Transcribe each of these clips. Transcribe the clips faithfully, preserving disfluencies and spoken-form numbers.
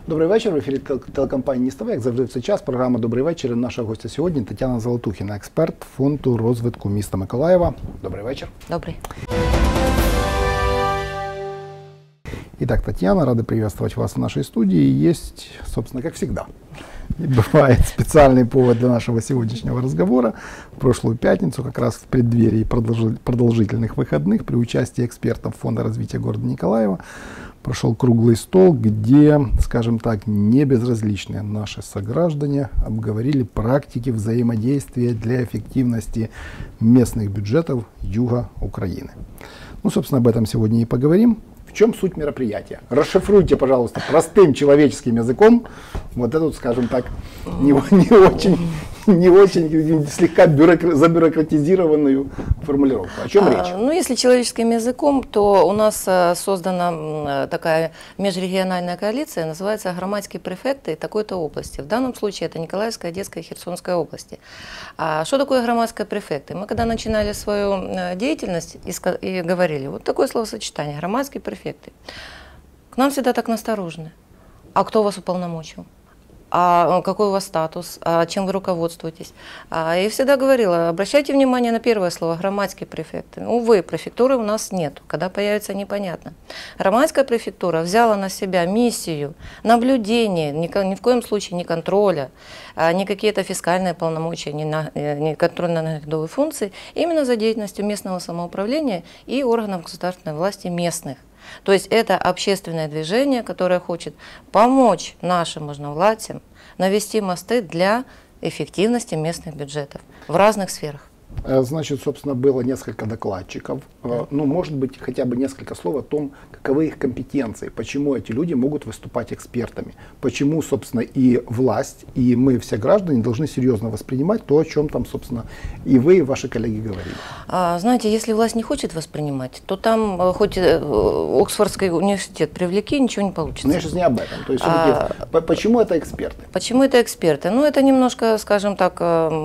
Добрий вечір. В ефірі телекомпанії «Ніс ТВ», як завжди в цей час, програма «Добрий вечір». Наша гостя сьогодні Тетяна Золотухіна, експерт Фонду розвитку міста Миколаєва. Добрий вечір. Добрый. Итак, Татьяна, рада приветствовать вас в нашей студии. Есть, собственно, как всегда, бывает специальный повод для нашего сегодняшнего разговора. В прошлую пятницу, как раз в преддверии продолжительных выходных, при участии экспертов Фонда развития города Николаева, прошел круглый стол, где, скажем так, не безразличные наши сограждане обговорили практики взаимодействия для эффективности местных бюджетов юга Украины. Ну, собственно, об этом сегодня и поговорим. В чем суть мероприятия? Расшифруйте, пожалуйста, простым человеческим языком вот эту, скажем так, не, не очень, не очень слегка бюрокра- забюрократизированную формулировку. О чем а, речь? Ну, если человеческим языком, то у нас а, создана а, такая межрегиональная коалиция, называется «Громадские префекты такой-то области». В данном случае это Николаевская, Одесская и Херсонская области. А что такое громадские префекты? Мы когда начинали свою а, деятельность и, и говорили, вот такое словосочетание «громадские префекты». К нам всегда так насторожены. А кто вас уполномочил? А какой у вас статус? А чем вы руководствуетесь? А я всегда говорила, обращайте внимание на первое слово «громадские префекты». Увы, префектуры у нас нет. Когда появится, непонятно. Громадская префектура взяла на себя миссию наблюдения, ни, ни в коем случае не контроля, не какие-то фискальные полномочия, не, на, не контрольно-наглядовые функции, именно за деятельностью местного самоуправления и органов государственной власти местных. То есть это общественное движение, которое хочет помочь нашим можновладцам навести мосты для эффективности местных бюджетов в разных сферах. Значит, собственно, было несколько докладчиков. Да. Ну, может быть, хотя бы несколько слов о том, каковы их компетенции, почему эти люди могут выступать экспертами, почему, собственно, и власть, и мы, все граждане, должны серьезно воспринимать то, о чем там, собственно, и вы, и ваши коллеги говорили. А, знаете, если власть не хочет воспринимать, то там хоть Оксфордский университет привлеки, ничего не получится. Но я сейчас не об этом. То есть, а, почему это эксперты? Почему это эксперты? Ну, это немножко, скажем так,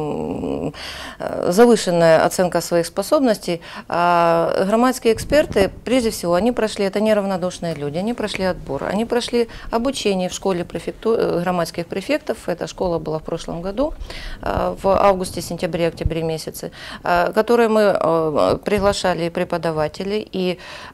завышенная оценка своих способностей. А громадские эксперты, прежде всего, они прошли, это неравнодушные люди, они прошли отбор, они прошли обучение в школе префекту, громадских префектов, эта школа была в прошлом году, в августе, сентябре, октябре месяце, которые мы приглашали и преподавателей, и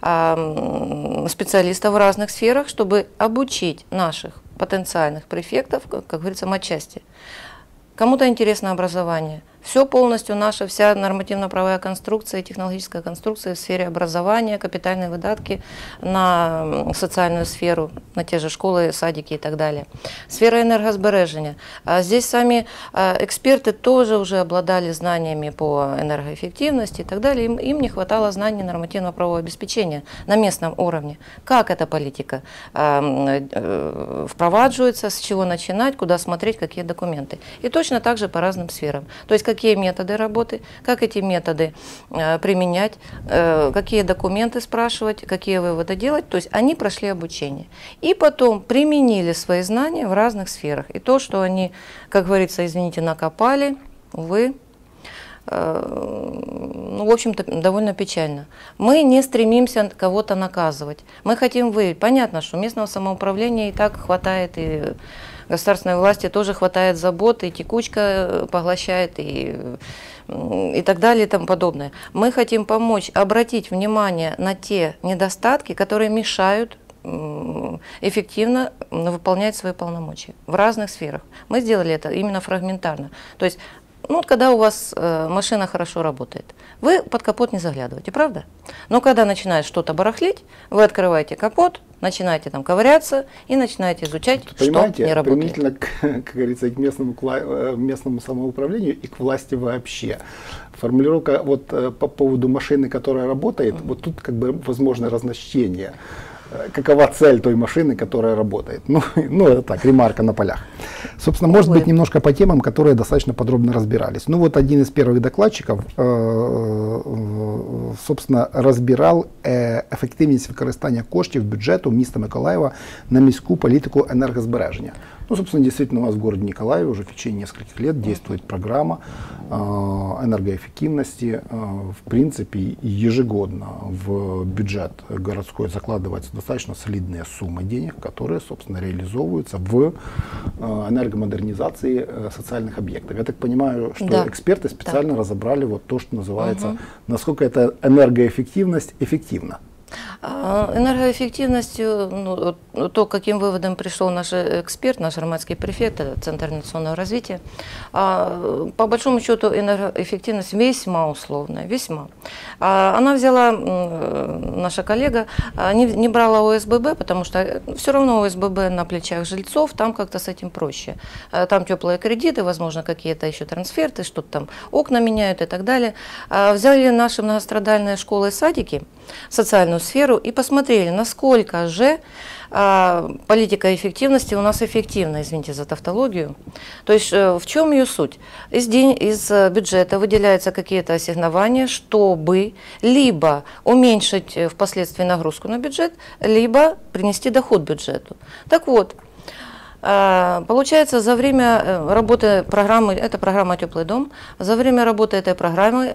специалистов в разных сферах, чтобы обучить наших потенциальных префектов, как говорится, матчасти. Кому-то интересно образование. Все полностью наша, вся нормативно-правовая конструкция, технологическая конструкция в сфере образования, капитальные выдатки на социальную сферу, на те же школы, садики и так далее. Сфера энергосбережения. А здесь сами эксперты тоже уже обладали знаниями по энергоэффективности и так далее. Им, им не хватало знаний нормативно-правового обеспечения на местном уровне. Как эта политика впровадживается, с чего начинать, куда смотреть, какие документы. И точно так же по разным сферам. То есть какие методы работы, как эти методы э, применять, э, какие документы спрашивать, какие выводы делать. То есть они прошли обучение. И потом применили свои знания в разных сферах. И то, что они, как говорится, извините, накопали, увы, э, ну, в общем-то, довольно печально. Мы не стремимся кого-то наказывать. Мы хотим выявить. Понятно, что местного самоуправления и так хватает, и государственной власти тоже хватает забот, и текучка поглощает, и, и так далее, и тому подобное. Мы хотим помочь обратить внимание на те недостатки, которые мешают эффективно выполнять свои полномочия в разных сферах. Мы сделали это именно фрагментарно. То есть, ну, вот когда у вас э, машина хорошо работает, вы под капот не заглядываете, правда? Но когда начинает что-то барахлить, вы открываете капот, начинаете там ковыряться и начинаете изучать, что не работает. Применительно, к, как говорится, к местному, местному самоуправлению и к власти вообще. Формулировка вот по поводу машины, которая работает, mm-hmm. вот тут как бы возможно разночтение. Какова цель той машины, которая работает. Ну, ну это так, ремарка на полях. Собственно, может быть, немножко по темам, которые достаточно подробно разбирались. Ну вот один из первых докладчиков, собственно, розбирав ефективність використання коштів бюджету міста Миколаєва на міську політику енергозбереження. Ну, собственно, действительно, у нас в городе Николаеве уже в течение нескольких лет действует программа э, энергоэффективности. Э, в принципе, ежегодно в бюджет городской закладываются достаточно солидные суммы денег, которые, собственно, реализовываются в э, энергомодернизации э, социальных объектов. Я так понимаю, что да. эксперты специально да. разобрали вот то, что называется, угу. насколько эта энергоэффективность эффективна. Энергоэффективностью, ну, то, каким выводом пришел наш эксперт, наш громадский префект, Центр инвестиционного развития, по большому счету энергоэффективность весьма условная, весьма. Она взяла, наша коллега, не, не брала ОСББ, потому что все равно ОСББ на плечах жильцов, там как-то с этим проще. Там теплые кредиты, возможно, какие-то еще трансферты, что-то там окна меняют и так далее. Взяли наши многострадальные школы и садики, социальную сферу, и посмотрели, насколько же а, политика эффективности у нас эффективна, извините за тавтологию. То есть в чем ее суть? Из, день, из бюджета выделяются какие-то ассигнования, чтобы либо уменьшить впоследствии нагрузку на бюджет, либо принести доход бюджету. Так вот, получается, за время работы программы, это программа «Теплый дом», за время работы этой программы,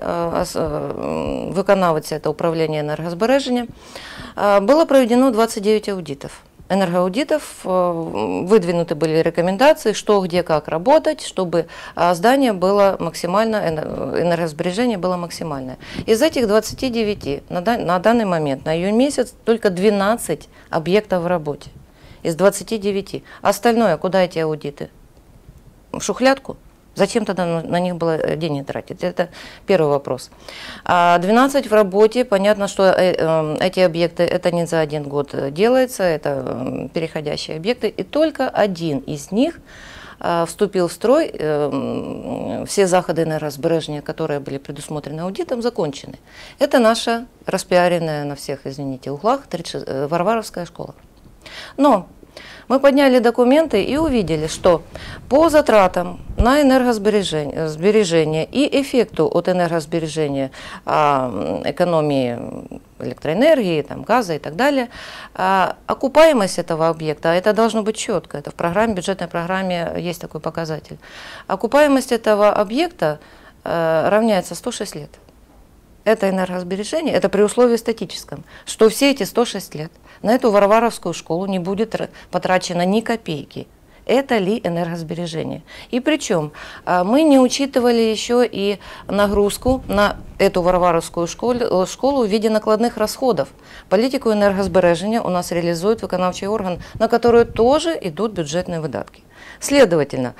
виконавець, это управление энергосбережения, было проведено двадцать девять аудитов. Энергоаудитов, выдвинуты были рекомендации, что, где, как работать, чтобы здание было максимально, энергосбережение было максимальное. Из этих двадцати девяти на данный момент, на июнь месяц, только двенадцать объектов в работе. Из двадцати девяти. Остальное, куда эти аудиты? В шухлядку? Зачем тогда на них было денег тратить? Это первый вопрос. двенадцать в работе. Понятно, что эти объекты, это не за один год делается, это переходящие объекты. И только один из них вступил в строй. Все заходы энергосбережения, которые были предусмотрены аудитом, закончены. Это наша распиаренная на всех, извините, углах Варваровская школа. Но мы подняли документы и увидели, что по затратам на энергосбережение сбережение и эффекту от энергосбережения, экономии электроэнергии, там, газа и так далее, окупаемость этого объекта, это должно быть четко, это в программе, бюджетной программе есть такой показатель, окупаемость этого объекта равняется сто шесть лет. Это энергосбережение, это при условии статическом, что все эти сто шесть лет на эту Варваровскую школу не будет потрачено ни копейки. Это ли энергосбережение? И причем мы не учитывали еще и нагрузку на эту Варваровскую школу, школу в виде накладных расходов. Политику энергосбережения у нас реализует виконавчий орган, на которую тоже идут бюджетные выдатки. Следовательно,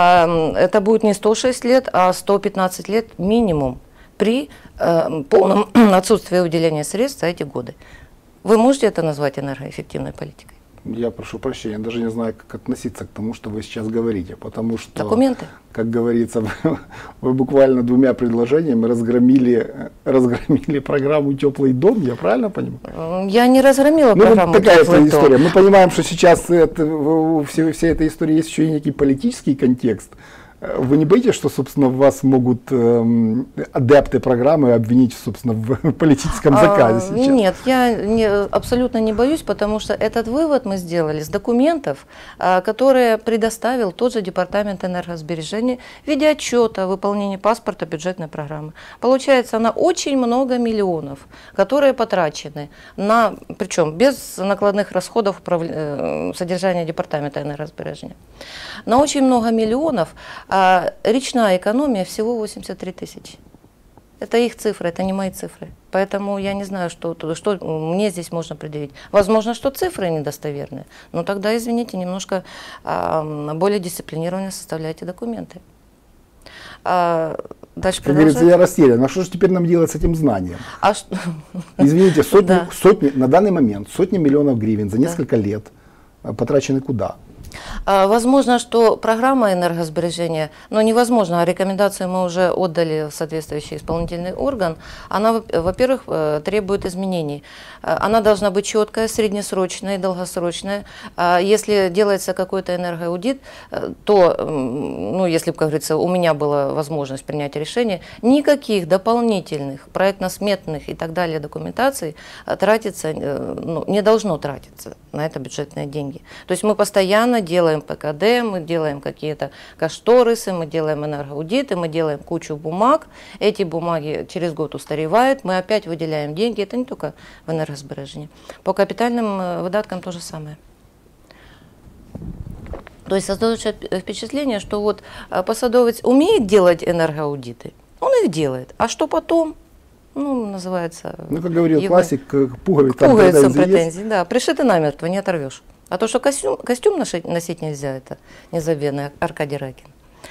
это будет не сто шесть лет, а сто пятнадцать лет минимум при э, полном отсутствии выделения средств за эти годы. Вы можете это назвать энергоэффективной политикой? Я прошу прощения, даже не знаю, как относиться к тому, что вы сейчас говорите, потому что, документы? Как говорится, вы, вы буквально двумя предложениями разгромили, разгромили программу «Теплый дом», я правильно понимаю? Я не разгромила ну, программу вот такая «Теплый история. дом». Мы понимаем, что сейчас это, у всей, всей этой истории есть еще и некий политический контекст. Вы не боитесь, что, собственно, вас могут э, адепты программы обвинить, собственно, в политическом заказе а, сейчас? Нет, я не, абсолютно не боюсь, потому что этот вывод мы сделали с документов, а, которые предоставил тот же Департамент энергосбережения в виде отчета о выполнении паспорта бюджетной программы. Получается, на очень много миллионов, которые потрачены на, причем без накладных расходов э, содержания Департамента энергосбережения, на очень много миллионов. А речная экономия всего восемьдесят три тысячи. Это их цифры, это не мои цифры. Поэтому я не знаю, что, что мне здесь можно предъявить. Возможно, что цифры недостоверные, но тогда, извините, немножко а, более дисциплинированно составляйте документы. А, дальше как говорится, я растерян. А что же теперь нам делать с этим знанием? А что? Извините, сотни, да. сотни, на данный момент сотни миллионов гривен за несколько да. лет потрачены куда? Возможно, что программа энергосбережения, но невозможно, а рекомендацию мы уже отдали в соответствующий исполнительный орган, она, во-первых, требует изменений. Она должна быть четкая, среднесрочная и долгосрочная. Если делается какой-то энергоаудит, то, ну, если, как говорится, у меня была возможность принять решение, никаких дополнительных проектно-сметных и так далее документаций тратиться, ну, не должно тратиться на это бюджетные деньги. То есть мы постоянно делаем ПКД, мы делаем какие-то кошторисы, мы делаем энергоаудиты, мы делаем кучу бумаг. Эти бумаги через год устаревают, мы опять выделяем деньги. Это не только в энергосбережении. По капитальным выдаткам то же самое. То есть создается впечатление, что вот посадовец умеет делать энергоаудиты, он их делает. А что потом? Ну, называется... Ну, как говорил его... классик, пуговиц, пуговицам претензий, да. Пришиты намертво, не оторвешь. А то, что костюм, костюм носить, носить нельзя, это незабвенный Аркадий Ракин,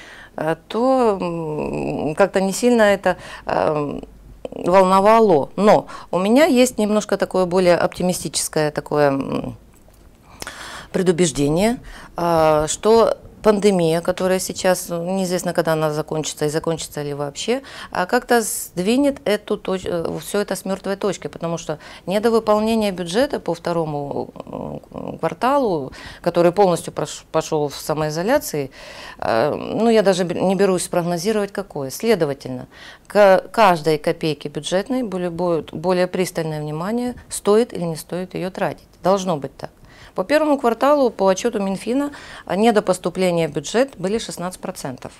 то как-то не сильно это э, волновало. Но у меня есть немножко такое более оптимистическое такое предубеждение, э, что пандемия, которая сейчас, неизвестно, когда она закончится и закончится ли вообще, как-то сдвинет эту точ... все это с мертвой точки, потому что недовыполнение бюджета по второму кварталу, который полностью пошел в самоизоляции, ну, я даже не берусь спрогнозировать, какое. Следовательно, к каждой копейке бюджетной более, более пристальное внимание, стоит или не стоит ее тратить. Должно быть так. По первому кварталу, по отчету Минфина, недопоступления в бюджет были шестнадцать процентов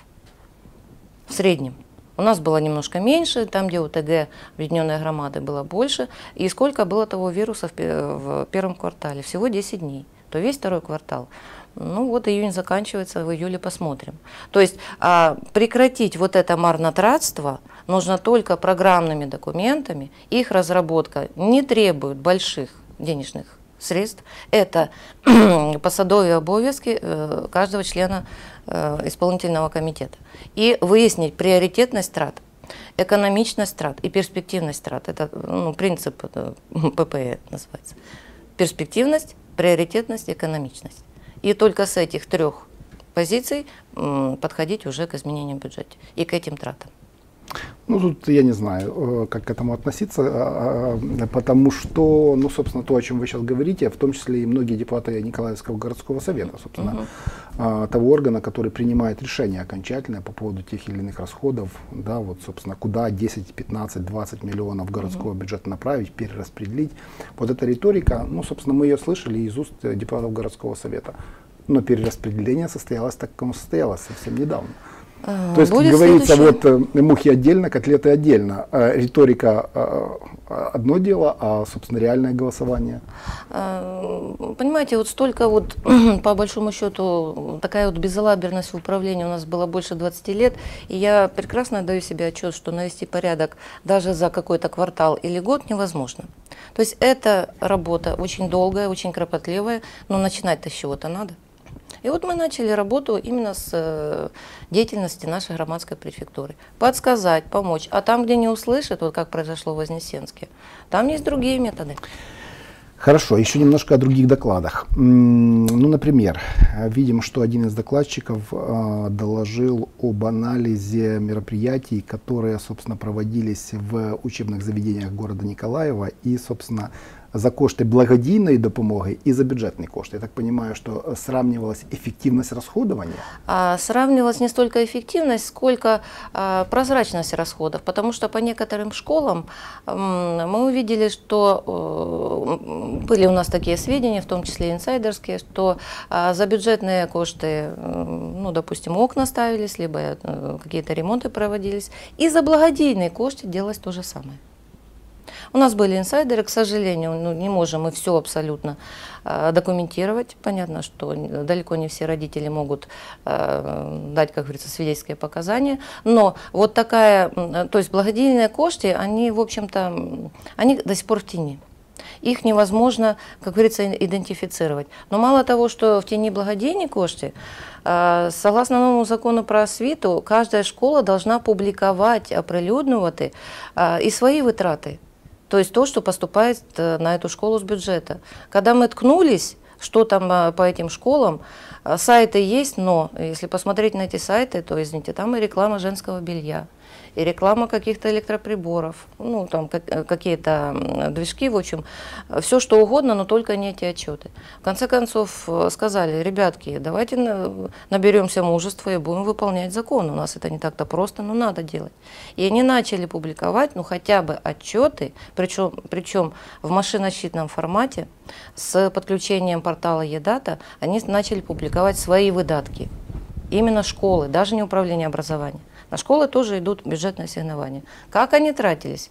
в среднем. У нас было немножко меньше, там, где УТГ, объединенные громады, было больше. И сколько было того вируса в, в первом квартале? Всего десять дней. То весь второй квартал. Ну вот июнь заканчивается, в июле посмотрим. То есть а, прекратить вот это марнотратство нужно только программными документами. Их разработка не требует больших денежных средств. Это посадовые обовязки каждого члена исполнительного комитета. И выяснить приоритетность трат, экономичность трат и перспективность трат. Это, ну, принцип это, ППЭ называется. Перспективность, приоритетность, экономичность. И только с этих трех позиций подходить уже к изменениям бюджета и к этим тратам. Ну, тут я не знаю, как к этому относиться, потому что, ну, собственно, то, о чем вы сейчас говорите, в том числе и многие депутаты Николаевского городского совета, собственно, uh-huh. того органа, который принимает решение окончательное по поводу тех или иных расходов, да, вот, собственно, куда десять, пятнадцать, двадцать миллионов городского uh-huh. бюджета направить, перераспределить. Вот эта риторика, ну, собственно, мы ее слышали из уст депутатов городского совета, но перераспределение состоялось так, как оно состоялось совсем недавно. То есть, как говорится, вот мухи отдельно, котлеты отдельно. А риторика а, одно дело, а, собственно, реальное голосование. Понимаете, вот столько вот, по большому счету, такая вот безалаберность в управлении у нас было больше двадцати лет, и я прекрасно даю себе отчет, что навести порядок даже за какой-то квартал или год невозможно. То есть эта работа очень долгая, очень кропотливая, но начинать-то с чего-то надо. И вот мы начали работу именно с деятельности нашей громадской префектуры. Подсказать, помочь. А там, где не услышат, вот как произошло в Вознесенске, там есть другие методы. Хорошо, еще немножко о других докладах. Ну, например, видим, что один из докладчиков э, доложил об анализе мероприятий, которые, собственно, проводились в учебных заведениях города Николаева и, собственно, за кошти благодійної допомоги и за бюджетные кошты. Я так понимаю, что сравнивалась эффективность расходования? А, сравнивалась не столько эффективность, сколько а, прозрачность расходов, потому что по некоторым школам м, мы увидели, что э, были у нас такие сведения, в том числе инсайдерские, что а, за бюджетные кошты, э, ну, допустим, окна ставились, либо э, какие-то ремонты проводились, и за благодійные кошты делалось то же самое. У нас были инсайдеры, к сожалению, ну, не можем мы все абсолютно э, документировать. Понятно, что далеко не все родители могут э, дать, как говорится, свидетельские показания. Но вот такая, то есть благодійные кошты, они, в общем-то, они до сих пор в тени. Их невозможно, как говорится, идентифицировать. Но мало того, что в тени благодійні кошти, э, согласно новому закону про освіту, каждая школа должна публиковать, оприлюднювати э, и свои вытраты. То есть то, что поступает на эту школу с бюджета. Когда мы ткнулись что там а, по этим школам. А, сайты есть, но если посмотреть на эти сайты, то, извините, там и реклама женского белья, и реклама каких-то электроприборов, ну, там как, какие-то движки, в общем, все что угодно, но только не эти отчеты. В конце концов сказали: ребятки, давайте наберемся мужества и будем выполнять закон. У нас это не так-то просто, но надо делать. И они начали публиковать, ну, хотя бы отчеты, причем, причем в машиносчетном формате, с подключением портала Е-дата, они начали публиковать свои выдатки. Именно школы, даже не управление образования. На школы тоже идут бюджетные ассигнования. Как они тратились,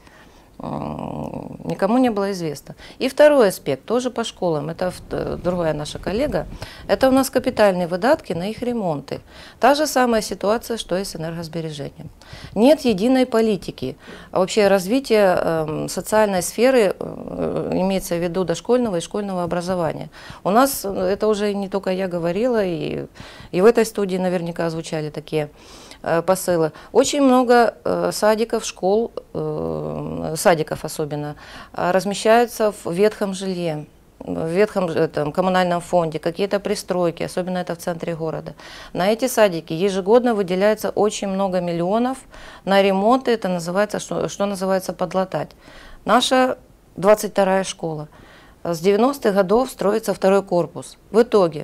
никому не было известно. И второй аспект, тоже по школам, это другая наша коллега, это у нас капитальные выдатки на их ремонты. Та же самая ситуация, что и с энергосбережением. Нет единой политики. А вообще развитие э, социальной сферы, э, имеется в виду дошкольного и школьного образования. У нас, это уже не только я говорила, и, и в этой студии наверняка звучали такие посылы. Очень много э, садиков, школ, э, садиков особенно, размещаются в ветхом жилье, в ветхом этом, коммунальном фонде, какие-то пристройки, особенно это в центре города. На эти садики ежегодно выделяется очень много миллионов на ремонты, это называется, что, что называется подлатать. Наша двадцать вторая школа. С девяностых годов строится второй корпус. В итоге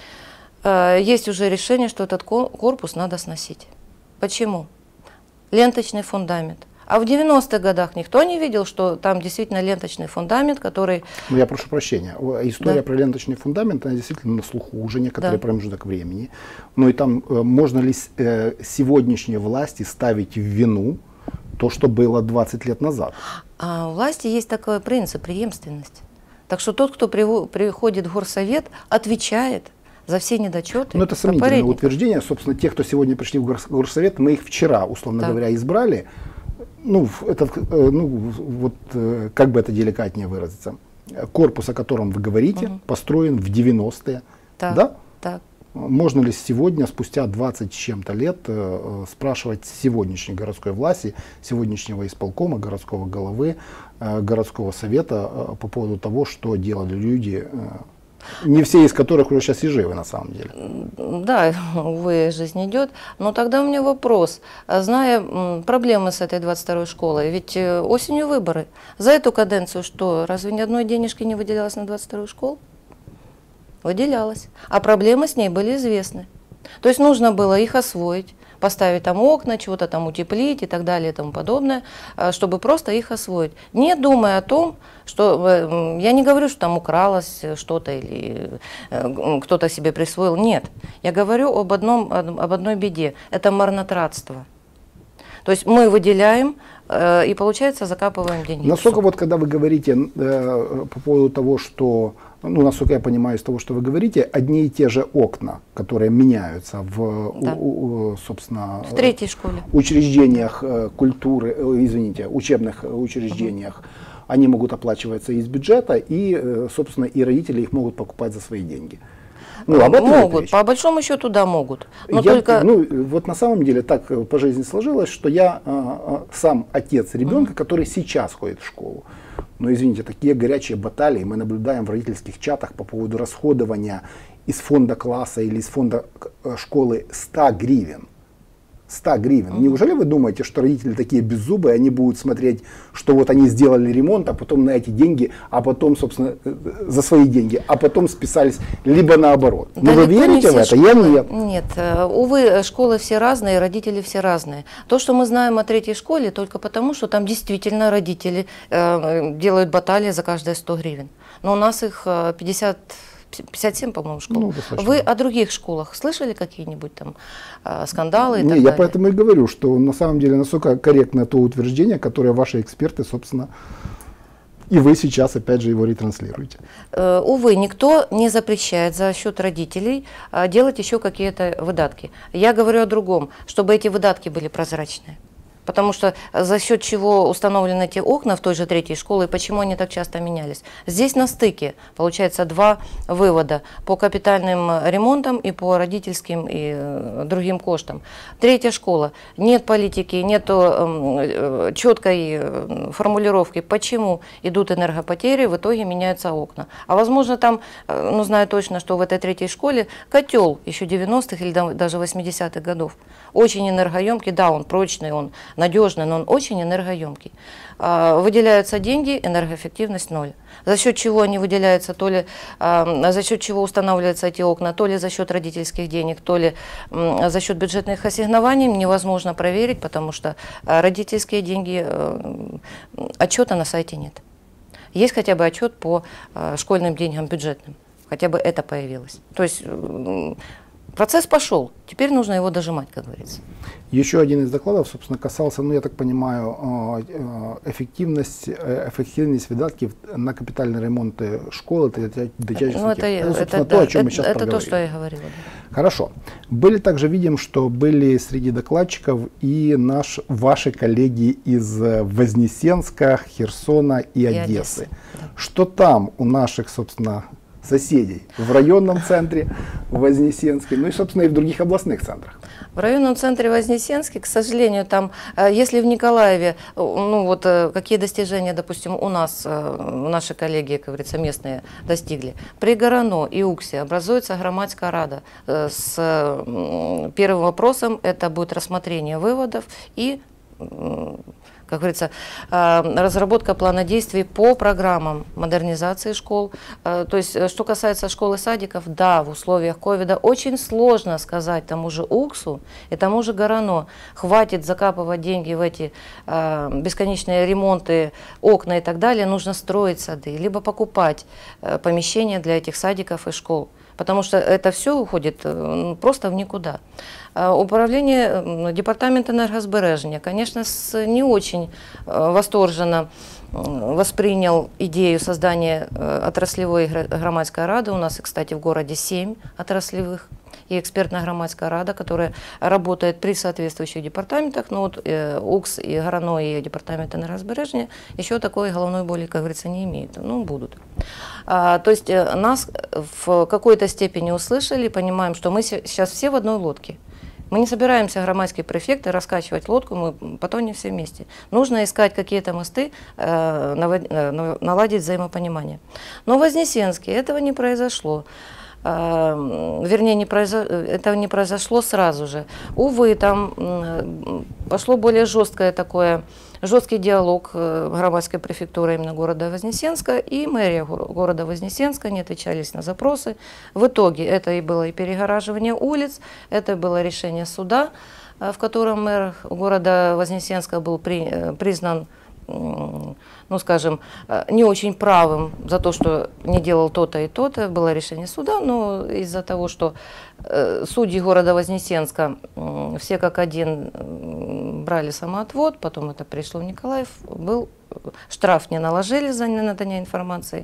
э, есть уже решение, что этот корпус надо сносить. Почему? Ленточный фундамент. А в девяностых годах никто не видел, что там действительно ленточный фундамент, который... Ну, я прошу прощения. История да. про ленточный фундамент, она действительно на слуху уже некоторый да. промежуток времени. Но и там можно ли сегодняшние власти ставить в вину то, что было двадцать лет назад? А у власти есть такой принцип — преемственность. Так что тот, кто приходит в горсовет, отвечает за все недочеты. Ну, это сомнительное утверждение. Собственно, те, кто сегодня пришли в горсовет, мы их вчера, условно да. говоря, избрали. Ну, это, ну, вот, как бы это деликатнее выразиться. Корпус, о котором вы говорите, угу. построен в девяностые. Так, да? Так. Можно ли сегодня, спустя двадцать с чем-то лет, спрашивать сегодняшней городской власти, сегодняшнего исполкома, городского головы, городского совета по поводу того, что делали люди, не все из которых уже сейчас и живы на самом деле? Да, увы, жизнь идет. Но тогда у меня вопрос. Зная проблемы с этой двадцать второй школой, ведь осенью выборы. За эту каденцию что, разве ни одной денежки не выделялось на двадцать вторую школу? Выделялось. А проблемы с ней были известны. То есть нужно было их освоить, поставить там окна, чего-то там утеплить и так далее и тому подобное, чтобы просто их освоить. Не думая о том, что, я не говорю, что там укралось что-то или кто-то себе присвоил, нет. Я говорю об, одном, об одной беде, это марнотратство. То есть мы выделяем и, получается, закапываем деньги. Насколько вот, когда вы говорите э, по поводу того, что, ну, насколько я понимаю из того, что вы говорите, одни и те же окна, которые меняются в, да. у, у, собственно, в третьей школе. учреждениях культуры, извините, учебных учреждениях, угу. они могут оплачиваться из бюджета, и, собственно, и родители их могут покупать за свои деньги. Ну, об этом могут, по большому счету, да, могут. Но я, только... ну, вот на самом деле так по жизни сложилось, что я а, сам отец ребенка, mm-hmm. который сейчас ходит в школу. Но, извините, такие горячие баталии мы наблюдаем в родительских чатах по поводу расходования из фонда класса или из фонда школы ста гривен. ста гривен. Mm-hmm. Неужели вы думаете, что родители такие беззубые, они будут смотреть, что вот они сделали ремонт, а потом на эти деньги, а потом, собственно, за свои деньги, а потом списались, либо наоборот. Да, но вы верите в это? Школы, я нет. Нет. Увы, школы все разные, родители все разные. То, что мы знаем о третьей школе, только потому, что там действительно родители э, делают баталии за каждые сто гривен. Но у нас их пятьдесят... пятьдесят семь, по-моему, школ. Ну, вы о других школах слышали какие-нибудь там э, скандалы? И Не, так я далее? Поэтому и говорю, что на самом деле насколько корректно то утверждение, которое ваши эксперты, собственно, и вы сейчас опять же его ретранслируете. Э, увы, никто не запрещает за счет родителей э, делать еще какие-то выдатки. Я говорю о другом, чтобы эти выдатки были прозрачные. Потому что за счет чего установлены эти окна в той же третьей школе, и почему они так часто менялись. Здесь на стыке получается два вывода по капитальным ремонтам и по родительским и другим коштам. Третья школа. Нет политики, нет четкой формулировки, почему идут энергопотери, в итоге меняются окна. А возможно там, ну знаю точно, что в этой третьей школе котел еще девяностых или даже восьмидесятых годов. Очень энергоемкий, да, он прочный, он надежный, но он очень энергоемкий. Выделяются деньги, энергоэффективность ноль. За счет чего они выделяются, то ли за счет чего устанавливаются эти окна, то ли за счет родительских денег, то ли за счет бюджетных ассигнований, невозможно проверить, потому что родительские деньги, отчета на сайте нет. Есть хотя бы отчет по школьным деньгам бюджетным, хотя бы это появилось. То есть процесс пошел, теперь нужно его дожимать, как говорится. Еще один из докладов, собственно, касался, ну, я так понимаю, эффективность, эффективность выдатков на капитальные ремонты школы, дитячих ну, это, ну, это, то, да, о чем это, мы сейчас это проговорили. то, что я говорила. Да. Хорошо. Были также, видим, что были среди докладчиков и наш, ваши коллеги из Вознесенска, Херсона и, и Одессы. Одессы да. Что там у наших, собственно, соседей в районном центре в Вознесенске, ну и, собственно, и в других областных центрах? В районном центре Вознесенске, к сожалению, там, если в Николаеве, ну вот какие достижения, допустим, у нас, наши коллеги, как говорится, местные достигли, при Горано и Уксе образуется громадская рада с первым вопросом, это будет рассмотрение выводов и, как говорится, разработка плана действий по программам модернизации школ. То есть, что касается школ и садиков, да, в условиях ковида очень сложно сказать тому же Уксу и тому же Горано, хватит закапывать деньги в эти бесконечные ремонты, окна и так далее, нужно строить сады, либо покупать помещения для этих садиков и школ. Потому что это все уходит просто в никуда. Управление, департамент энергосбережения, конечно, не очень восторженно воспринял идею создания отраслевой громадской рады. У нас, кстати, в городе семь отраслевых и экспертная громадская рада, которая работает при соответствующих департаментах. Но вот э, УКС и Горано и департамент энергосбережения еще такой головной боли, как говорится, не имеют. Ну, будут. А, то есть э, нас в какой-то степени услышали, понимаем, что мы сейчас все в одной лодке. Мы не собираемся, громадские префекты, раскачивать лодку, мы потонем все вместе. Нужно искать какие-то мосты, э, навод, э, наладить взаимопонимание. Но в Вознесенске этого не произошло. Uh, вернее, не произо... это не произошло сразу же. Увы, там uh, пошло более жесткое такое, жесткий диалог uh, громадской префектуры именно города Вознесенска и мэрия города Вознесенска, не отвечались на запросы. В итоге это и было и перегораживание улиц, это было решение суда, uh, в котором мэр города Вознесенска был при... признан, ну, скажем, не очень правым за то, что не делал то-то и то-то, было решение суда, но из-за того, что судьи города Вознесенска все как один брали самоотвод, потом это пришло в Николаев, был штраф не наложили за ненадание информации,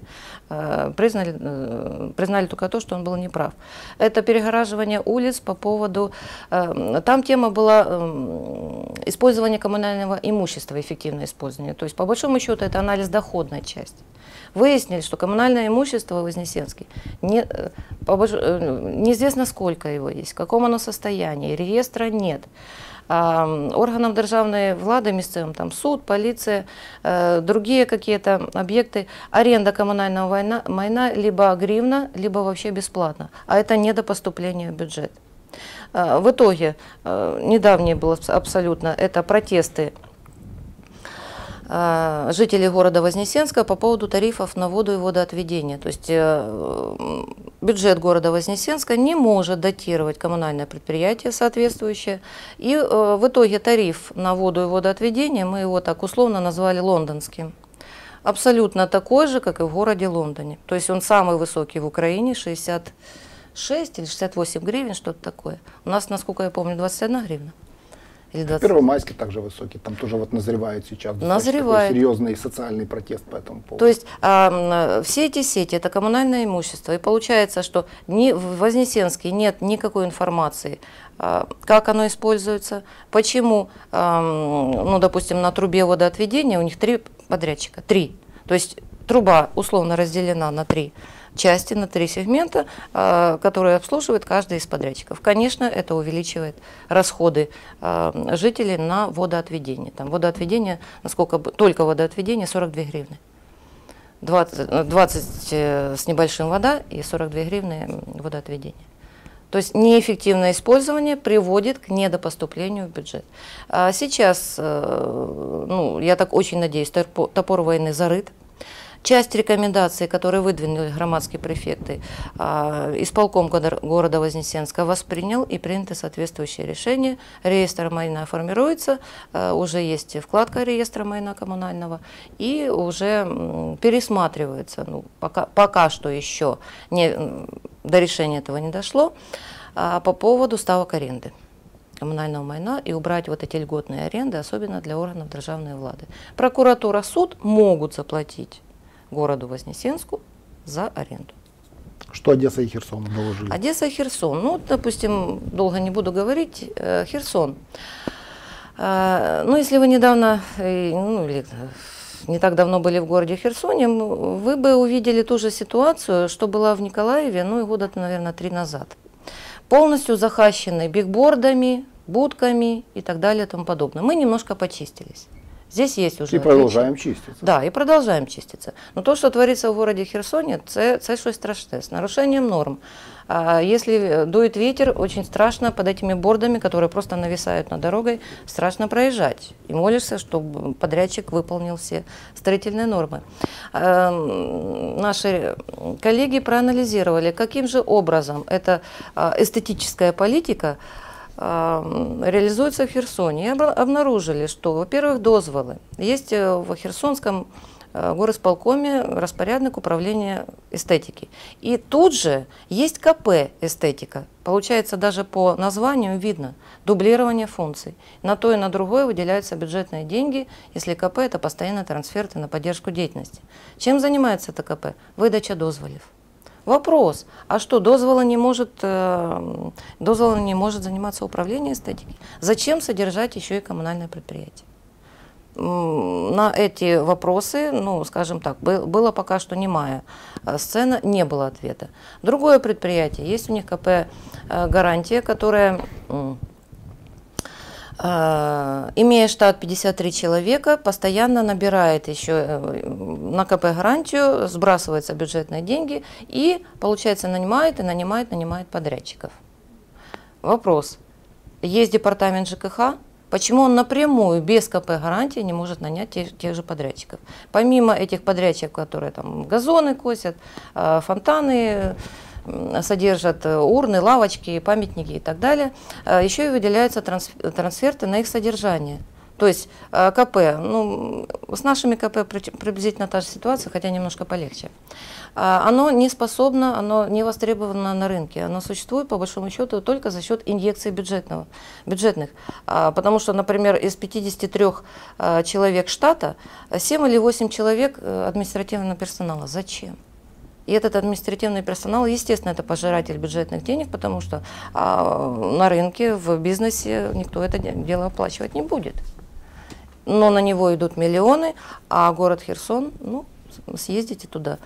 признали, признали только то, что он был неправ. Это перегораживание улиц по поводу... Там тема была использование коммунального имущества, эффективное использование. То есть, по большому счету, это анализ доходной части. Выяснили, что коммунальное имущество в Вознесенске, не, по, неизвестно сколько его есть, в каком оно состоянии, реестра нет. Органам державной влады местным, там суд, полиция, э, другие какие-то объекты, аренда коммунального майна, майна либо гривна, либо вообще бесплатно, а это не до поступления в бюджет. Э, в итоге, э, недавнее было абсолютно, это протесты жителей города Вознесенска по поводу тарифов на воду и водоотведение. То есть э, бюджет города Вознесенска не может датировать коммунальное предприятие соответствующее. И э, в итоге тариф на воду и водоотведение, мы его так условно назвали лондонским. Абсолютно такой же, как и в городе Лондоне. То есть он самый высокий в Украине, шестьдесят шесть или шестьдесят восемь гривен, что-то такое. У нас, насколько я помню, двадцать одна гривна. или двадцать. Первомайский также высокий, там тоже вот назревает сейчас назревает. серьезный социальный протест по этому поводу. То есть а, все эти сети – это коммунальное имущество, и получается, что ни, в Вознесенске нет никакой информации, а, как оно используется, почему, а, ну, допустим, на трубе водоотведения у них три подрядчика, три, то есть труба условно разделена на три части, на три сегмента, которые обслуживает каждый из подрядчиков. Конечно, это увеличивает расходы жителей на водоотведение. Там водоотведение, насколько только водоотведение, сорок две гривны. двадцать, двадцать с небольшим вода и сорок две гривны водоотведение. То есть неэффективное использование приводит к недопоступлению в бюджет. А сейчас, ну, я так очень надеюсь, топор войны зарыт. Часть рекомендаций, которые выдвинули громадские префекты, исполком города Вознесенска воспринял и приняты соответствующие решения. Реестр майна формируется, уже есть вкладка реестра майна коммунального, и уже пересматривается, ну, пока, пока что еще не, до решения этого не дошло, по поводу ставок аренды коммунального майна и убрать вот эти льготные аренды, особенно для органов державной влады. Прокуратура, суд могут заплатить городу Вознесенску за аренду. Что Одесса и Херсон доложили? Одесса и Херсон. Ну, допустим, долго не буду говорить. Херсон. Ну, если вы недавно, ну, или не так давно были в городе Херсоне, вы бы увидели ту же ситуацию, что была в Николаеве, ну, и года, наверное, три назад. Полностью захащены бигбордами, будками и так далее и тому подобное. Мы немножко почистились. Здесь есть уже. И продолжаем чиститься. Да, и продолжаем чиститься. Но то, что творится в городе Херсоне, це, це щось страшне, с нарушением норм. А если дует ветер, очень страшно под этими бордами, которые просто нависают над дорогой, страшно проезжать. И молишься, чтобы подрядчик выполнил все строительные нормы. А, наши коллеги проанализировали, каким же образом эта эстетическая политика реализуется в Херсоне. И обнаружили, что, во-первых, дозволы. Есть в Херсонском горосполкоме распорядник управления эстетики. И тут же есть КП эстетика. Получается, даже по названию видно дублирование функций. На то и на другое выделяются бюджетные деньги, если КП – это постоянные трансферты на поддержку деятельности. Чем занимается это КП? Выдача дозволов. Вопрос, а что, дозвола не может, э, дозвола не может заниматься управлением эстетики? Зачем содержать еще и коммунальное предприятие? На эти вопросы, ну, скажем так, было пока что немая сцена, не было ответа. Другое предприятие, есть у них КП «Гарантия», которая, имея штат пятьдесят три человека, постоянно набирает еще на КП «Гарантию», сбрасываются бюджетные деньги и, получается, нанимает и нанимает, нанимает подрядчиков. Вопрос. Есть департамент ЖКХ, почему он напрямую, без КП «Гарантии» не может нанять тех, тех же подрядчиков? Помимо этих подрядчиков, которые там газоны косят, фонтаны содержат, урны, лавочки, памятники и так далее, еще и выделяются трансферты на их содержание. То есть КП, ну, с нашими КП приблизительно та же ситуация, хотя немножко полегче. Оно не способно, оно не востребовано на рынке, оно существует по большому счету только за счет инъекций бюджетного, бюджетных. Потому что, например, из пятидесяти трёх человек штата семь или восемь человек административного персонала. Зачем? И этот административный персонал, естественно, это пожиратель бюджетных денег, потому что а, на рынке, в бизнесе никто это дело оплачивать не будет. Но на него идут миллионы, а город Херсон, ну, съездите туда.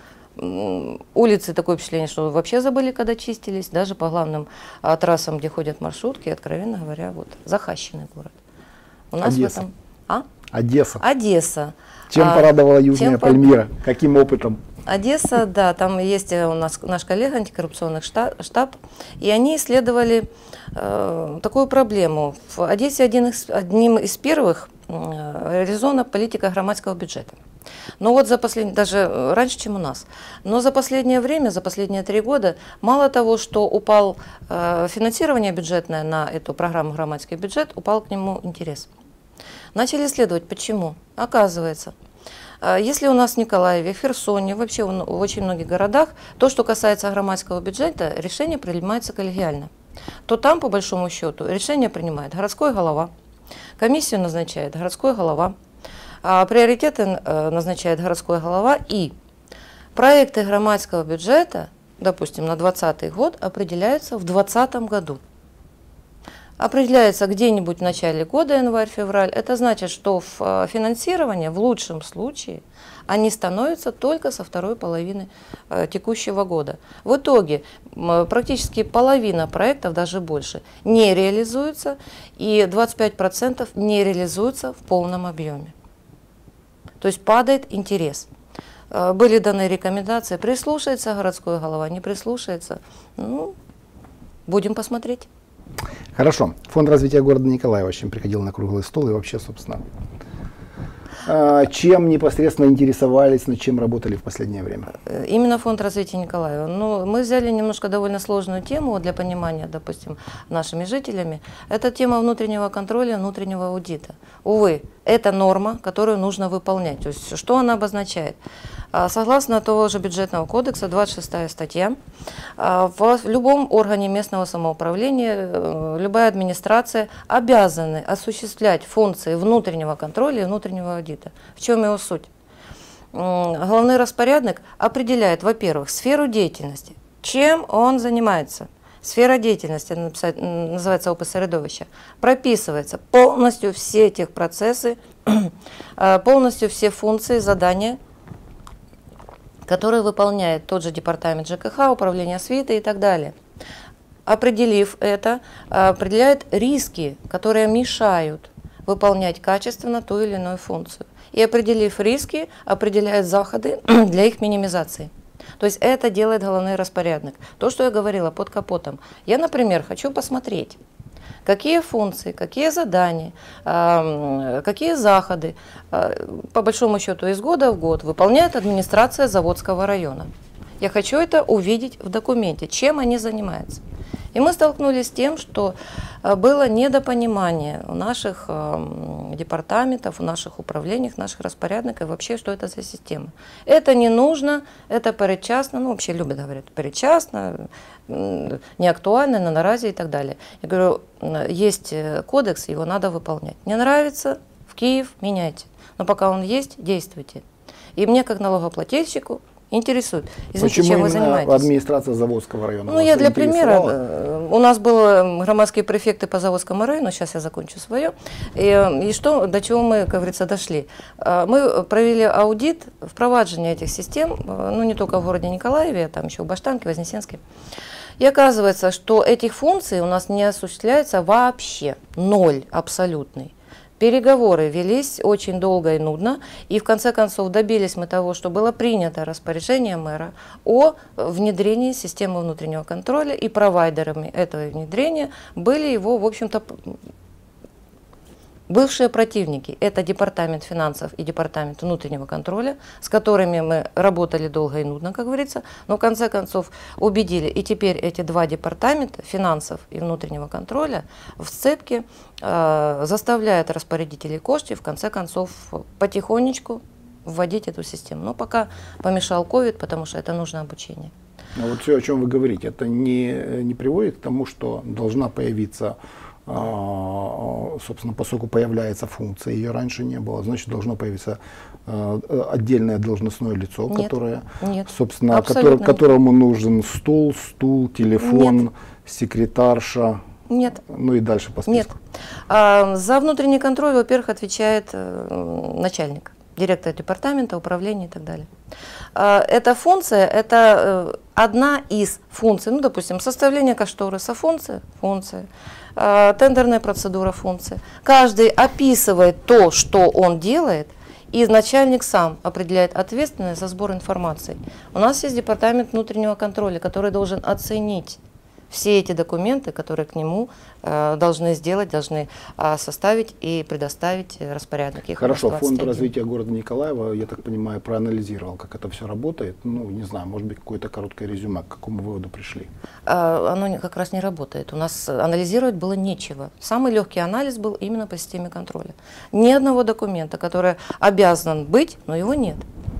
Улицы, такое впечатление, что вообще забыли, когда чистились, даже по главным а, трассам, где ходят маршрутки, откровенно говоря, вот, захащенный город. У нас Одесса. в этом... А? Одесса. Одесса. Чем а, порадовала Южная чем Пальмира? По... Каким опытом? Одесса, да, там есть у нас наш коллега, антикоррупционный штаб, и они исследовали э, такую проблему. В Одессе один из, одним из первых э, реализована политика громадского бюджета. Но вот за последние, даже раньше, чем у нас, но за последнее время, за последние три года, мало того, что упал э, финансирование бюджетное на эту программу «Громадский бюджет», упал к нему интерес. Начали исследовать, почему. Оказывается, если у нас в Николаеве, в Херсоне, вообще в очень многих городах, то, что касается громадского бюджета, решение принимается коллегиально, то там, по большому счету, решение принимает городской голова, Комиссию назначает городской голова, а приоритеты назначает городской голова, и проекты громадского бюджета, допустим, на двадцатый год, определяются в двадцатом году. Определяется где-нибудь в начале года, январь-февраль. Это значит, что в финансирование в лучшем случае они становятся только со второй половины э, текущего года. В итоге э, практически половина проектов, даже больше, не реализуется, и двадцать пять процентов не реализуется в полном объеме. То есть падает интерес. Э, были даны рекомендации, прислушается городской голова, не прислушается. Ну, будем посмотреть. Хорошо. Фонд развития города Николаева очень приходил на круглый стол и вообще, собственно, чем непосредственно интересовались, над чем работали в последнее время? Именно фонд развития Николаева. Ну, мы взяли немножко довольно сложную тему для понимания, допустим, нашими жителями. Это тема внутреннего контроля, внутреннего аудита. Увы, это норма, которую нужно выполнять. То есть, что она обозначает? Согласно того же бюджетного кодекса, двадцать шестая статья, в любом органе местного самоуправления, любая администрация обязаны осуществлять функции внутреннего контроля и внутреннего аудита. В чем его суть? Главный распорядник определяет, во-первых, сферу деятельности, чем он занимается. Сфера деятельности, называется опыт средовища, прописывается полностью все тех процессы, полностью все функции, задания, которые выполняет тот же департамент ЖКХ, управление освиты и так далее. Определив это, определяет риски, которые мешают выполнять качественно ту или иную функцию. И определив риски, определяет заходы для их минимизации. То есть это делает главный распорядник. То, что я говорила под капотом. Я, например, хочу посмотреть, какие функции, какие задания, какие заходы, по большому счету, из года в год выполняет администрация Заводского района. Я хочу это увидеть в документе, чем они занимаются. И мы столкнулись с тем, что было недопонимание у наших департаментов, у наших управлений, наших распорядников, вообще, что это за система. Это не нужно, это передчасно, ну вообще любят говорить, передчасно, не актуально, на наразе и так далее. Я говорю, есть кодекс, его надо выполнять. Не нравится, в Киев меняйте, но пока он есть, действуйте. И мне, как налогоплательщику, интересует. Извините, Почему чем вы занимаетесь? Администрация Заводского района? Ну, я для примера. У нас были громадские префекты по Заводскому району, сейчас я закончу свое. И, и что, до чего мы, как говорится, дошли? Мы провели аудит впроваджения этих систем, ну, не только в городе Николаеве, а там еще в Баштанке, Вознесенске. И оказывается, что этих функций у нас не осуществляется вообще, ноль абсолютный. Переговоры велись очень долго и нудно, и в конце концов добились мы того, что было принято распоряжение мэра о внедрении системы внутреннего контроля, и провайдерами этого внедрения были его, в общем-то, бывшие противники. Это департамент финансов и департамент внутреннего контроля, с которыми мы работали долго и нудно, как говорится, но в конце концов убедили. И теперь эти два департамента, финансов и внутреннего контроля, в сцепке э, заставляют распорядителей коштов в конце концов потихонечку вводить эту систему. Но пока помешал ковид, потому что это нужно обучение. Но вот все, о чем вы говорите, это не, не приводит к тому, что должна появиться, собственно, поскольку появляется функция, ее раньше не было, значит, должно появиться отдельное должностное лицо, нет, которое, нет, собственно, который, которому нужен стол, стул, телефон, нет. секретарша. Нет. Ну и дальше по списку. Нет. А, за внутренний контроль, во-первых, отвечает э, начальник, директор департамента, управления и так далее. А, эта функция, это э, одна из функций, ну, допустим, составление кошториса, функция, функция. Тендерная процедура, функция. Каждый описывает то, что он делает, и начальник сам определяет ответственность за сбор информации. У нас есть департамент внутреннего контроля, который должен оценить все эти документы, которые к нему э, должны сделать, должны э, составить и предоставить распорядники. Хорошо, фонд развития города Николаева, я так понимаю, проанализировал, как это все работает. Ну, не знаю, может быть, какое-то короткое резюме, к какому выводу пришли? Э, оно как раз не работает. У нас анализировать было нечего. Самый легкий анализ был именно по системе контроля. Ни одного документа, который обязан быть, но его нет.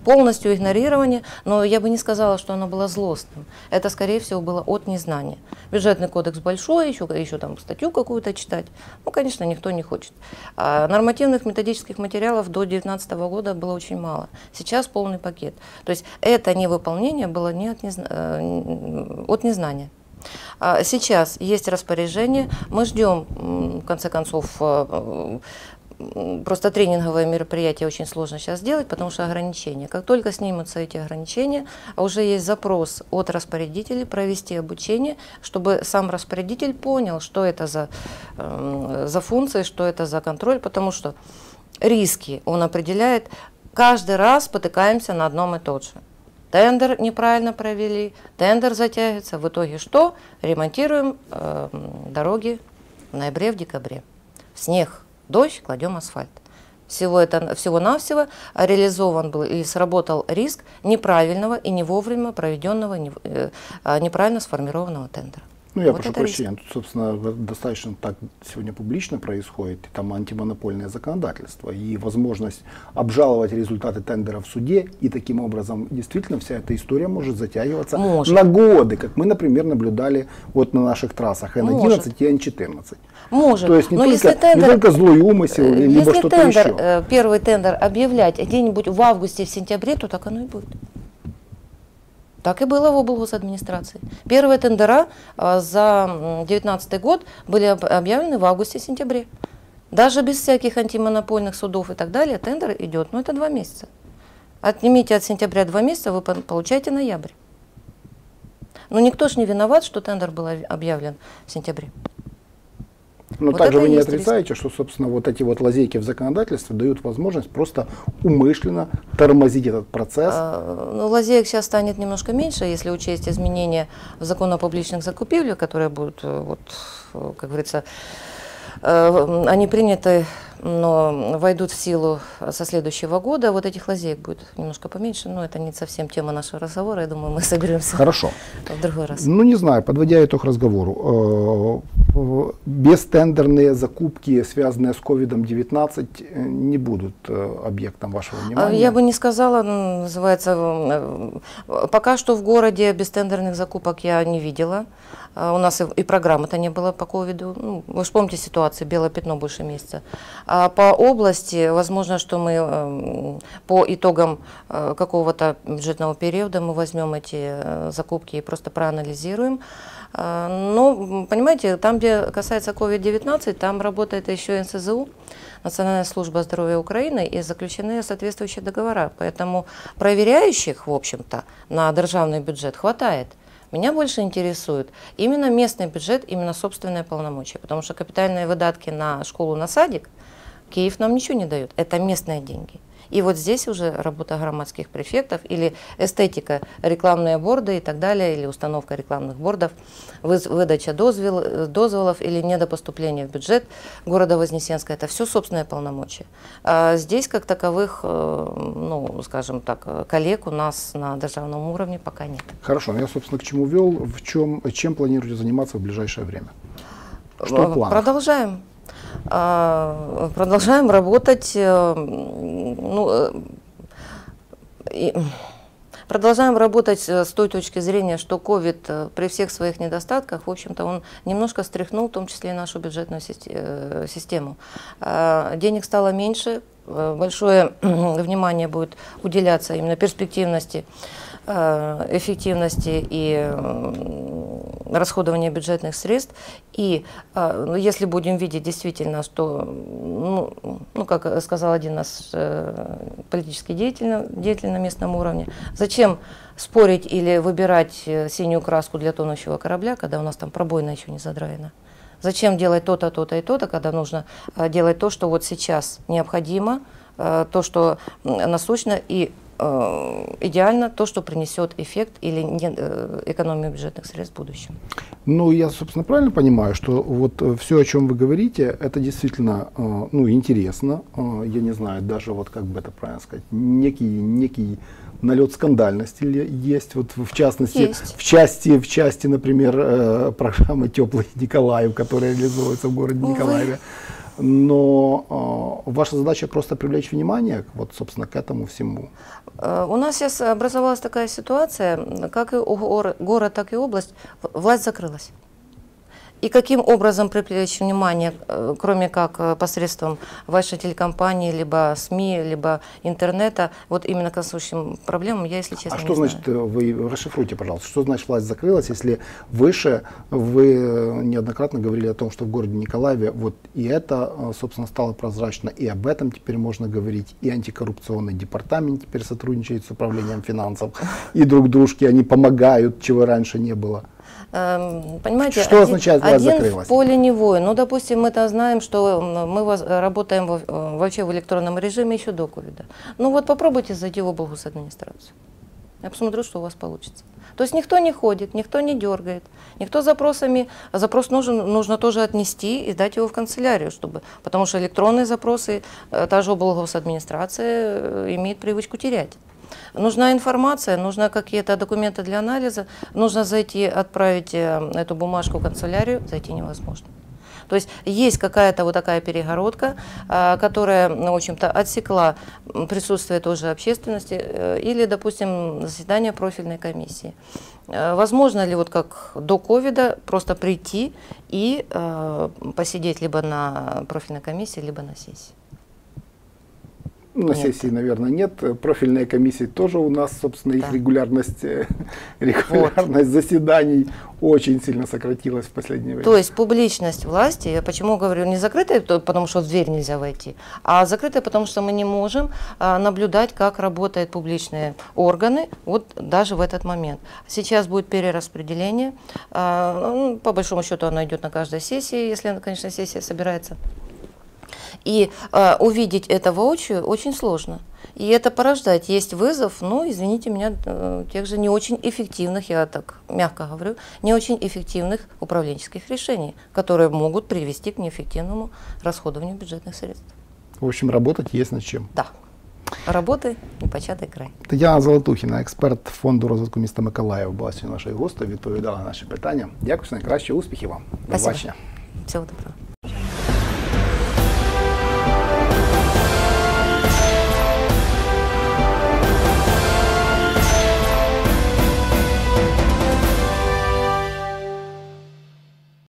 полностью игнорирование, но я бы не сказала, что оно было злостным. Это, скорее всего, было от незнания. Бюджетный кодекс большой, еще, еще там статью какую-то читать, ну, конечно, никто не хочет. А нормативных методических материалов до две тысячи девятнадцатого года было очень мало. Сейчас полный пакет. То есть это невыполнение было не от, незна... от незнания. Сейчас есть распоряжение, мы ждем, в конце концов, просто тренинговое мероприятие очень сложно сейчас сделать, потому что ограничения. Как только снимутся эти ограничения, уже есть запрос от распорядителей провести обучение, чтобы сам распорядитель понял, что это за, за функции, что это за контроль, потому что риски он определяет, каждый раз спотыкаемся на одном и том же. Тендер неправильно провели, тендер затягивается. В итоге что? Ремонтируем э, дороги в ноябре, в декабре. Снег, дождь, кладем асфальт. Всего это, всего-навсего реализован был и сработал риск неправильного и не вовремя проведенного, не, э, неправильно сформированного тендера. Ну, я вот прошу прощения, тут, собственно, достаточно так сегодня публично происходит, и там антимонопольное законодательство, и возможность обжаловать результаты тендера в суде, и таким образом действительно вся эта история может затягиваться может. на годы, как мы, например, наблюдали вот на наших трассах Н одиннадцать и Н четырнадцать. Может. То есть не, Но только, если тендер, не только злой умысел, либо что-то тендер, еще. Первый тендер объявлять где-нибудь в августе, в сентябре, то так оно и будет. Так и было в облгосадминистрации. Первые тендера а, за две тысячи девятнадцатый год были объявлены в августе-сентябре. Даже без всяких антимонопольных судов и так далее тендер идет, ну это два месяца. Отнимите от сентября два месяца, вы получаете ноябрь. Но никто ж не виноват, что тендер был объявлен в сентябре. Но вот также вы не отрицаете, риск. что, собственно, вот эти вот лазейки в законодательстве дают возможность просто умышленно тормозить этот процесс. А, ну, лазеек сейчас станет немножко меньше, если учесть изменения в закон о публичных закупівлях, которые будут, вот, как говорится, они приняты, но войдут в силу со следующего года. Вот этих лазеек будет немножко поменьше, но это не совсем тема нашего разговора. Я думаю, мы соберемся Хорошо. в другой раз. Ну, не знаю, подводя итог разговору, бестендерные закупки, связанные с ковид девятнадцать, не будут объектом вашего внимания? Я бы не сказала, называется, пока что в городе бестендерных закупок я не видела. У нас и, и программы-то не было по ковиду. Ну, вы же помните ситуацию, белое пятно больше месяца. А по области, возможно, что мы э, по итогам э, какого-то бюджетного периода мы возьмем эти э, закупки и просто проанализируем. Э, но, понимаете, там, где касается ковид девятнадцать, там работает еще эн эс зэ у, Национальная служба здоровья Украины, и заключены соответствующие договора. Поэтому проверяющих, в общем-то, на державный бюджет хватает. Меня больше интересует именно местный бюджет, именно собственные полномочия, потому что капитальные выдатки на школу, на садик Киев нам ничего не дает, это местные деньги. И вот здесь уже работа громадских префектов или эстетика, рекламные борды и так далее, или установка рекламных бордов, выдача дозвел, дозволов или недопоступление в бюджет города Вознесенска, это все собственные полномочия. А здесь как таковых, ну, скажем так, коллег у нас на державном уровне пока нет. Хорошо, я, собственно, к чему вел, в чем, чем планируете заниматься в ближайшее время? Что в планах? Продолжаем. Продолжаем работать, ну, продолжаем работать с той точки зрения, что ковид при всех своих недостатках, в общем-то, он немножко стряхнул, в том числе и нашу бюджетную систему. Денег стало меньше, большое внимание будет уделяться именно перспективности, эффективности и расходования бюджетных средств. И если будем видеть действительно, что, ну, ну как сказал один наш политический деятель, деятель на местном уровне, зачем спорить или выбирать синюю краску для тонущего корабля, когда у нас там пробоина еще не задраена? Зачем делать то-то, то-то и то-то, когда нужно делать то, что вот сейчас необходимо, то, что насущно, и идеально то, что принесет эффект или экономию бюджетных средств в будущем. Ну, я, собственно, правильно понимаю, что вот все, о чем вы говорите, это действительно, ну, интересно. Я не знаю, даже вот как бы это правильно сказать, некий, некий налет скандальности есть, вот в частности, есть. в части, в части, например, программы «Теплый Николаев», которая реализуется в городе Николаеве. но э, ваша задача просто привлечь внимание, вот, собственно, к этому всему. У нас сейчас образовалась такая ситуация, как и у гор, город, так и область, власть закрылась. И каким образом привлечь внимание, кроме как посредством вашей телекомпании, либо СМИ, либо интернета, вот именно к насущим проблемам, я, если честно, А не что знаю. значит, вы расшифруйте, пожалуйста, что значит власть закрылась, если выше вы неоднократно говорили о том, что в городе Николаеве вот и это, собственно, стало прозрачно, и об этом теперь можно говорить, и антикоррупционный департамент теперь сотрудничает с управлением финансов, и друг дружке они помогают, чего раньше не было. Понимаете, что один, означает власть один закрылась? в поле не воин. Ну, допустим, мы-то знаем, что мы воз, работаем в, вообще в электронном режиме еще до ковида. Ну вот попробуйте зайти в облгосадминистрацию. Я посмотрю, что у вас получится. То есть никто не ходит, никто не дергает, никто запросами, запрос нужен, нужно тоже отнести и дать его в канцелярию, чтобы, потому что электронные запросы, та же облгосадминистрация имеет привычку терять. Нужна информация, нужны какие-то документы для анализа, нужно зайти, отправить эту бумажку в канцелярию, зайти невозможно. То есть есть какая-то вот такая перегородка, которая, в общем-то, отсекла присутствие тоже общественности или, допустим, заседание профильной комиссии. Возможно ли вот как до ковида просто прийти и посидеть либо на профильной комиссии, либо на сессии? На Нет. сессии, наверное, нет. Профильные комиссии тоже у нас, собственно, их Да. регулярность, регулярность заседаний очень сильно сократилась в последнее время. То есть публичность власти, я почему говорю, не закрытая, потому что в дверь нельзя войти, а закрытая, потому что мы не можем а, наблюдать, как работают публичные органы, вот даже в этот момент. Сейчас будет перераспределение, а, ну, по большому счету оно идет на каждой сессии, если, конечно, сессия собирается. И э, увидеть это воочию очень сложно. И это порождает. Есть вызов, ну, извините меня, э, тех же не очень эффективных, я так мягко говорю, не очень эффективных управленческих решений, которые могут привести к неэффективному расходованию бюджетных средств. В общем, работать есть над чем. Да. Роботи непочатий край. Тетяна Золотухіна, експерт Фонду розвитку міста Миколаїв, була сьогодні нашою гостею, відповідала на наші питання. Дякую, найкраще, успіхів вам. До Спасибо. побачення. Всего доброго.